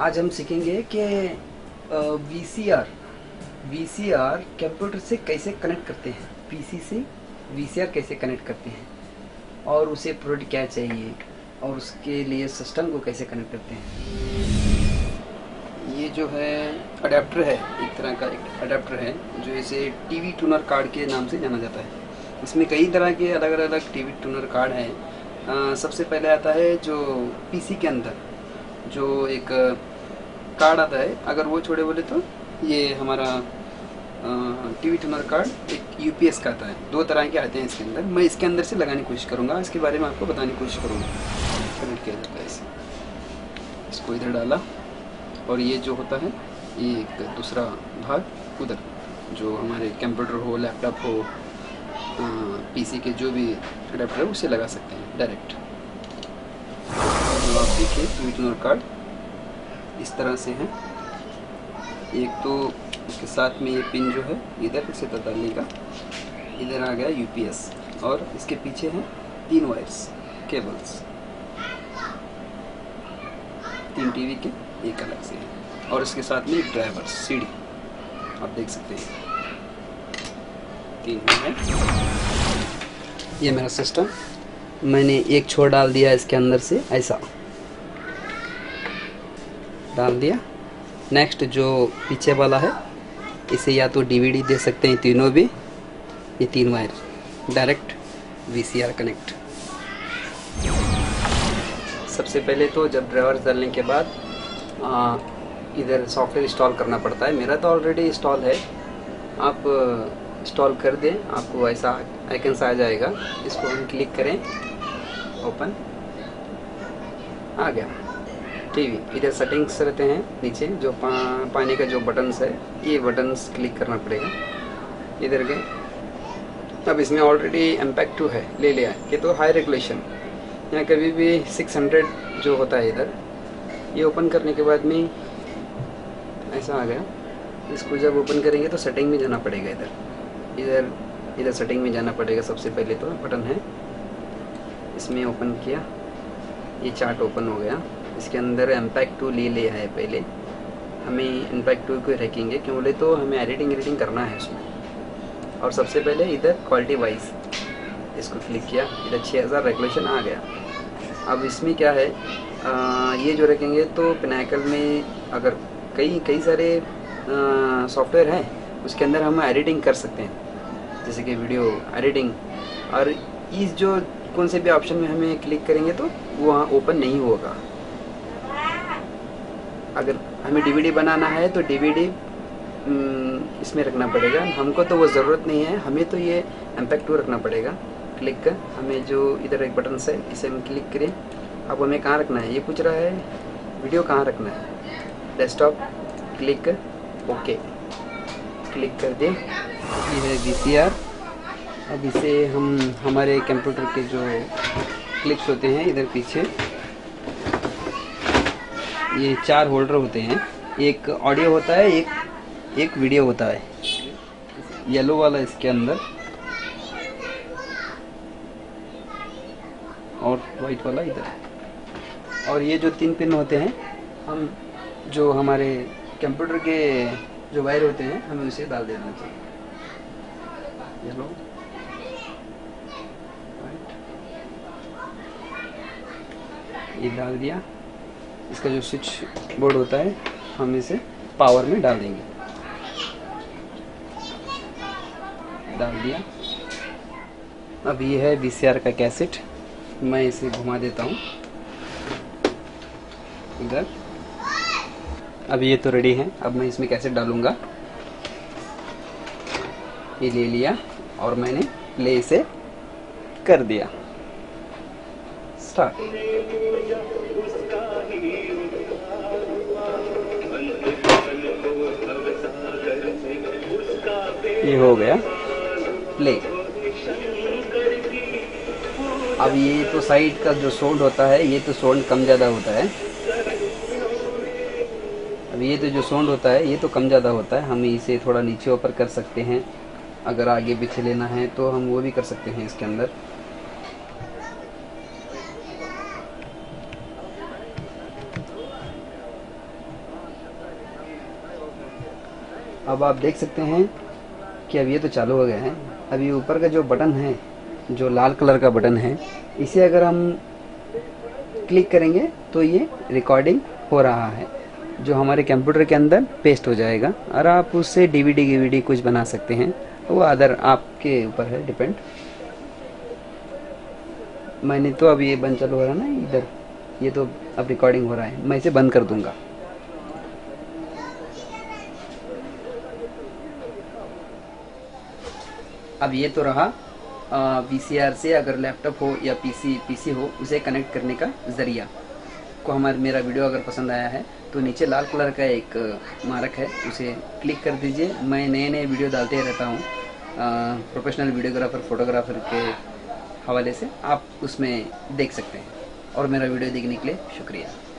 आज हम सीखेंगे कि वीसीआर कंप्यूटर से कैसे कनेक्ट करते हैं, पीसी से वीसीआर कैसे कनेक्ट करते हैं और उसे प्रोडक्ट क्या चाहिए और उसके लिए सिस्टम को कैसे कनेक्ट करते हैं। ये जो है अडेप्टर है, एक तरह का एक अडेप्टर है जो इसे टीवी ट्यूनर कार्ड के नाम से जाना जाता है। इसमें कई तरह के अलग अलग टीवी ट्यूनर कार्ड हैं। सबसे पहले आता है जो पीसी के अंदर जो एक कार्ड आता है, अगर वो छोड़े बोले तो ये हमारा टीवी ट्यूनर कार्ड एक यूपीएस का आता है। दो तरह के आते हैं इसके अंदर। मैं इसके अंदर से लगाने की कोशिश करूँगा, इसके बारे में आपको बताने की कोशिश करूँगा। कनेक्ट किया जाता है इसे, इसको इधर डाला और ये जो होता है ये एक दूसरा भाग उधर, जो हमारे कंप्यूटर हो, लैपटॉप हो, पीसी के जो भी अडेप्टर है उसे लगा सकते हैं डायरेक्ट। जो आप देखिए टीवी ट्यूनर कार्ड इस तरह से है। एक तो इसके साथ में ये पिन जो है इधर इसे डालने का, इधर आ गया यूपीएस और इसके पीछे हैं 3 वायर्स केबल्स, 3 टीवी के एक अलग से है और इसके साथ में एक ड्राइवर सीडी आप देख सकते हैं। 3 है। ये मेरा सिस्टम, मैंने एक छोर डाल दिया इसके अंदर से, ऐसा डाल दिया। नेक्स्ट जो पीछे वाला है इसे या तो डीवीडी दे सकते हैं, तीनों भी, ये 3 वायर डायरेक्ट वीसीआर कनेक्ट। सबसे पहले तो जब ड्राइवर डालने के बाद इधर सॉफ्टवेयर इंस्टॉल करना पड़ता है। मेरा तो ऑलरेडी इंस्टॉल है, आप इंस्टॉल कर दें, आपको ऐसा आइकन आ जाएगा। इसको हम क्लिक करें, ओपन आ गया टीवी। इधर सेटिंग्स रहते हैं नीचे, जो पानी का जो बटन्स है, ये बटन्स क्लिक करना पड़ेगा। इधर गए, अब इसमें ऑलरेडी इम्पैक्ट 2 है, ले लिया है। ये तो हाई रेगुलेशन, यहाँ कभी भी 600 जो होता है इधर, ये ओपन करने के बाद में ऐसा आ गया। इसको जब ओपन करेंगे तो सेटिंग में जाना पड़ेगा। इधर सेटिंग में जाना पड़ेगा। सबसे पहले तो बटन है, इसमें ओपन किया, ये चार्ट ओपन हो गया। इसके अंदर इम्पैक्ट 2 ले लिया है। पहले हमें इम्पैक्ट 2 को रखेंगे, क्यों बोले तो हमें एडिटिंग करना है उसमें। और सबसे पहले इधर क्वालिटी वाइज इसको क्लिक किया, इधर 6000 रेगुलेशन आ गया। अब इसमें क्या है, ये जो रखेंगे तो पिनाकल में अगर कई सारे सॉफ्टवेयर हैं, उसके अंदर हम एडिटिंग कर सकते हैं, जैसे कि वीडियो एडिटिंग। और इस जो कौन से भी ऑप्शन में हमें क्लिक करेंगे तो वो वहाँ ओपन नहीं होगा। अगर हमें डीवीडी बनाना है तो डीवीडी इसमें रखना पड़ेगा। हमको तो वो ज़रूरत नहीं है, हमें तो ये इम्पैक्ट 2 रखना पड़ेगा। क्लिक कर, हमें जो इधर एक बटन है इसे हम क्लिक करें। अब हमें कहाँ रखना है, ये पूछ रहा है वीडियो कहाँ रखना है। डेस्कटॉप, क्लिक कर, ओके क्लिक कर दें। ये है वीसीआर। अब इसे हम हमारे कंप्यूटर के जो क्लिप्स होते हैं इधर पीछे, ये 4 होल्डर होते हैं। एक ऑडियो होता है, एक वीडियो होता है, येलो वाला इसके अंदर और वाइट वाला इधर। और ये जो 3 पिन होते हैं, हम जो हमारे कंप्यूटर के जो वायर होते हैं हमें उसे डाल देना चाहिए। येलो, वाइट, ये डाल दिया। इसका जो स्विच बोर्ड होता है हम इसे पावर में डाल देंगे, डाल दिया। अब ये है वीसीआर का कैसेट, मैं इसे घुमा देता हूँ इधर। अब ये तो रेडी है। अब मैं इसमें कैसेट डालूंगा। ये ले लिया और मैंने प्ले इसे कर दिया, स्टार्ट। ये हो गया प्ले। अब ये तो साइड का जो साउंड होता है, ये तो साउंड कम ज़्यादा होता है। अब ये तो जो साउंड होता है ये तो कम ज़्यादा होता है। हम इसे थोड़ा नीचे ऊपर कर सकते हैं, अगर आगे पीछे लेना है तो हम वो भी कर सकते हैं इसके अंदर। अब आप देख सकते हैं कि अब ये तो चालू हो गया है। अब ये ऊपर का जो बटन है, जो लाल कलर का बटन है, इसे अगर हम क्लिक करेंगे तो ये रिकॉर्डिंग हो रहा है, जो हमारे कंप्यूटर के अंदर पेस्ट हो जाएगा और आप उससे डीवीडी कुछ बना सकते हैं। वो अदर आपके ऊपर है डिपेंड। मैंने तो अब ये बंद चालू हो रहा है ना इधर, ये तो अब रिकॉर्डिंग हो रहा है। मैं इसे बंद कर दूंगा। अब ये तो रहा वीसीआर से अगर लैपटॉप हो या पीसी हो उसे कनेक्ट करने का ज़रिया। को मेरा वीडियो अगर पसंद आया है तो नीचे लाल कलर का एक मार्क है, उसे क्लिक कर दीजिए। मैं नए नए वीडियो डालते रहता हूँ प्रोफेशनल वीडियोग्राफर फोटोग्राफर के हवाले से, आप उसमें देख सकते हैं। और मेरा वीडियो देखने के लिए शुक्रिया।